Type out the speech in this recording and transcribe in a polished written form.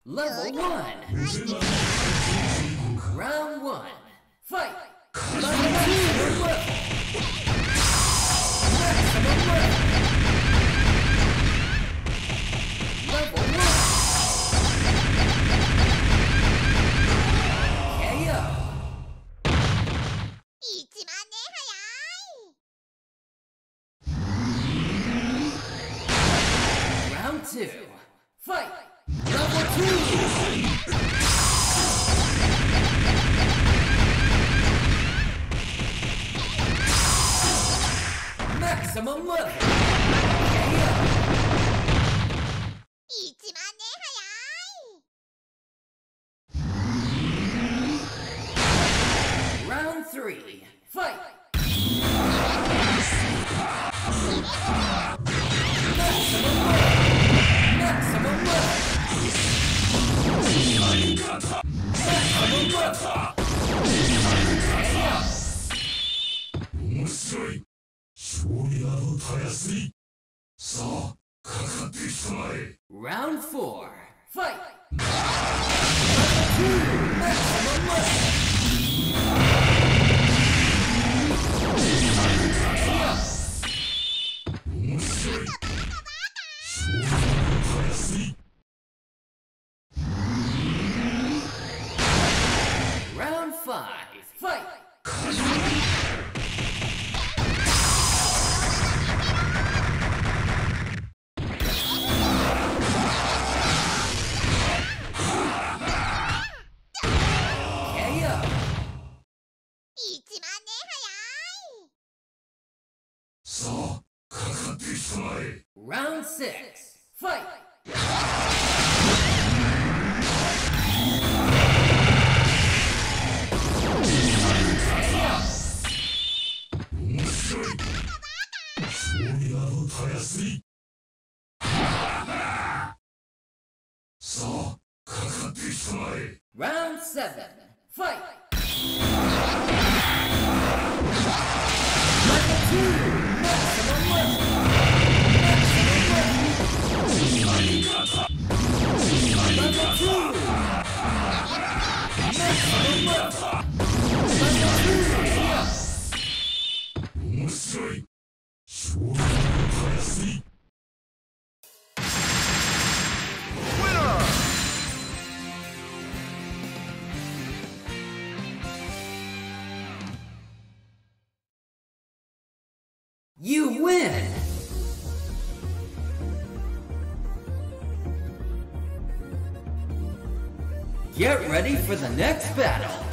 Level 1. Round 1. Fight! Maximum level! Maximum level! Level 1. KO! 一番ね早い。 Round 2. Fight! Level 2. Maximum level! KO! 一番ね早い。 Round 3. Fight! Maximum level! Maximum level! Maximum level! 面白い。勝利などたやすい。さあ、かかってきたまえ。 Round 4. Fight! Maximum level! KO! 面白い。勝利などたやすい。 Round 5. Fight! KO! 一番ね早い。 さあ、かかってきたまえ。 Round 6. Fight! KO! 面白い。勝利などたやすい。さあ、かかってきたまえ。 Round 7. Fight! Level 2. Maximum level! Level 2. Maximum level! Level 2. 面白い。勝利などたやすい。 You win! Get ready for the next battle!